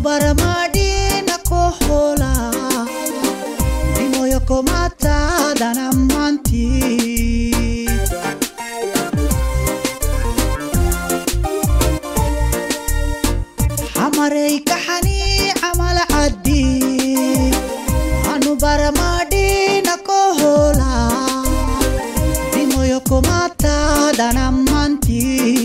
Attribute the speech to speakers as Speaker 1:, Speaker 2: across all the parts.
Speaker 1: baramadina kohola Dimoyo komata danamanti Hamarei kahani amal addi Anu baramadina kohola Dimoyo komata danamanti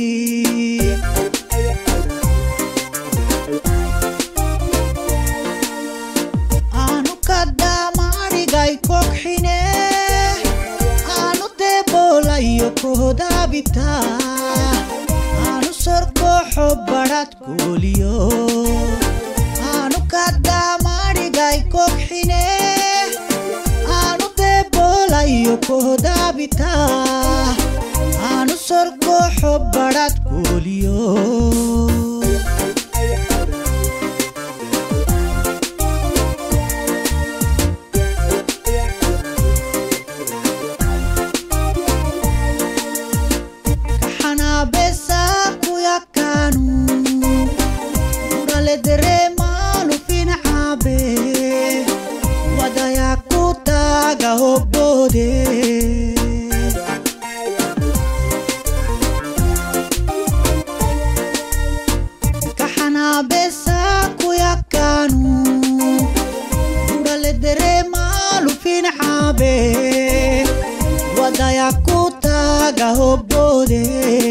Speaker 1: Kohoda bita anu sorko hobbarat kuliyo anu kadda marigai kokhine anu debolayo kohoda bita anu sorko hobbarat kuliyo Kahana besa kuyakanu Urale dere malu fin abe Wadaya kutaga hobode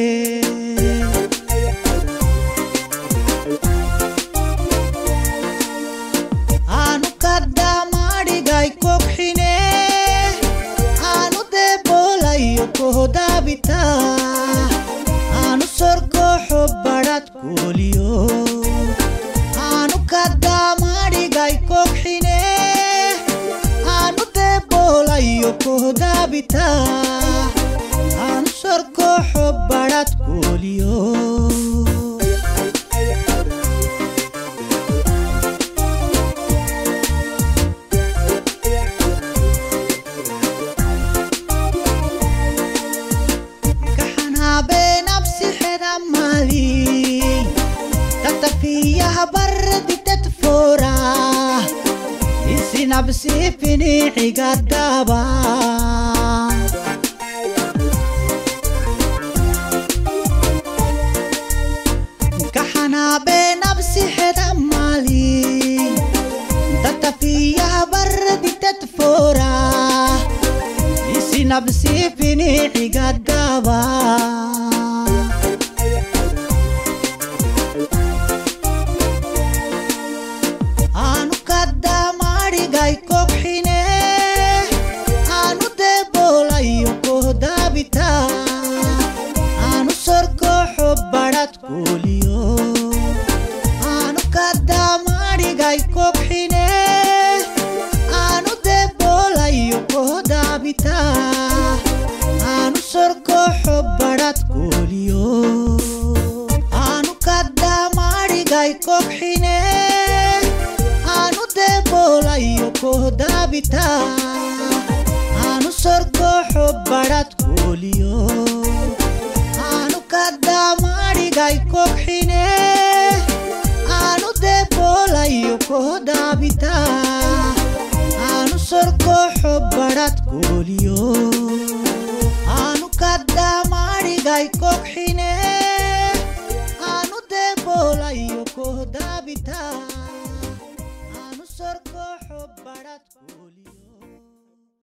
Speaker 1: Anu kadda marigai kokhine Kohoda bita anu sorko hobbarat kuliyo anu kadda marigai kokhine anu debolayo kohoda bita anu sorko hobbarat kuliyo فيها برد تتفورا السنة بسيفني عقاد دابا كحنا بنفسي حدا مالي فيها برد تتفورا السنة بسيفني عقاد دابا anu sorko hobbarat kuliyo anu kadda marigai kokhine anu debolayo kohoda bita anu sorko hobbarat kuliyo anu kadda marigai kokhine anu debolayo kohoda bita anu sorko hobbarat kuliyo anu kadda marigai kokhine anu debolayo kohoda bita anu sorko hobbarat kuliyo anu kadda marigai kokhine anu debolayo kohoda bita